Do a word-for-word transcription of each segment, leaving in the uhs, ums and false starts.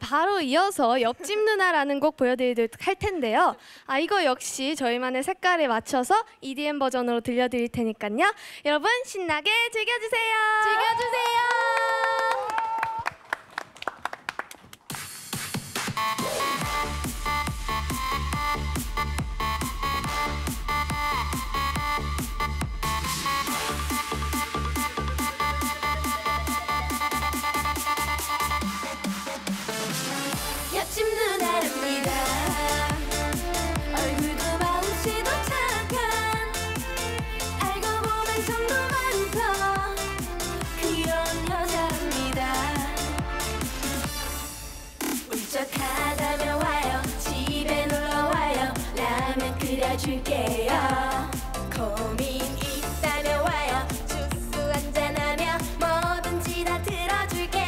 바로 이어서 옆집 누나라는 곡 보여드리도록 할 텐데요. 아, 이거 역시 저희만의 색깔에 맞춰서 이디엠 버전으로 들려드릴 테니까요. 여러분 신나게 즐겨주세요. 즐겨주세요. 옆집 누나랍니다. 얼굴도 마음씨도 착한, 알고 보면 정도 많고 귀여운 여자입니다. 울적하다면 와요, 집에 놀러와요, 라면 끓여줄게요. 고민 있다면 와요, 주스 한잔하며 뭐든지 다 들어줄게.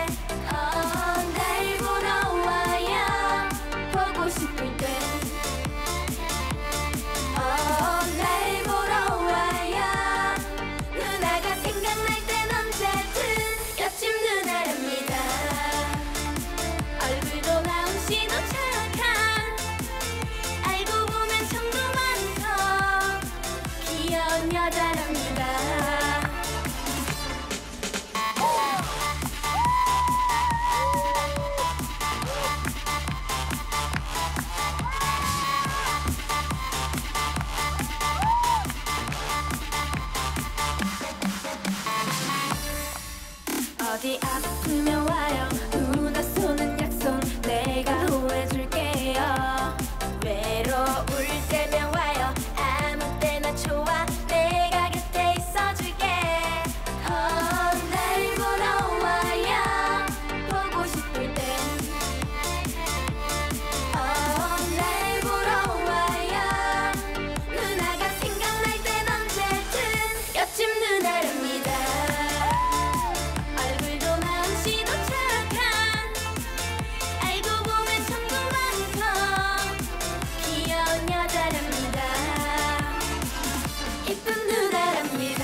어디 아프면 와요, 누나 손은 약손 내가 호해줄게요. 외로울 때면 와요, 아무 때나 좋아, 내가 곁에 있어줄게. 어, 날 보러 와요, 보고 싶을 땐. 어, 날 보러 와요, 누나가 생각날 땐 언제든 옆집 누나랍니다. 이쁜 누나랍니다.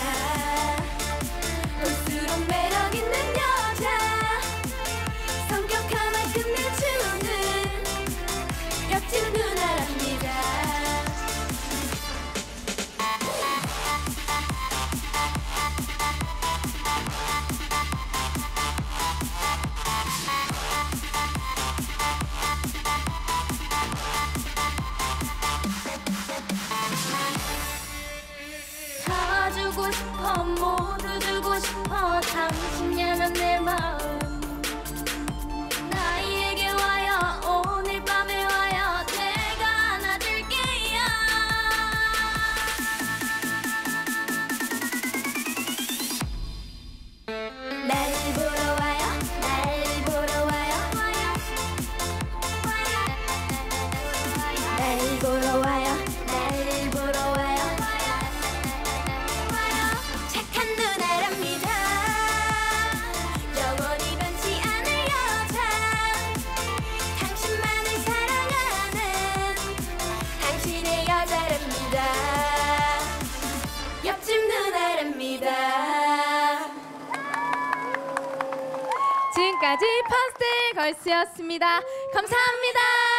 볼수록 매력 있는 여자, 성격 하나 끝내주는 옆집 누나랍니다. 다 주고 싶어, 모두 주고 싶어, 당신이라면 내 마음. 나에게 와요, 오늘 밤에 와요, 내가 안아줄게요. 날 보러 와요, 날 보러 와요, 날 보러 와요, 날 보러 와요. 착한 누나랍니다. 영원히 변치 않을 여자, 당신만을 사랑하는 당신의 여자랍니다. 옆집 누나랍니다. 지금까지 파스텔 걸스였습니다. 감사합니다.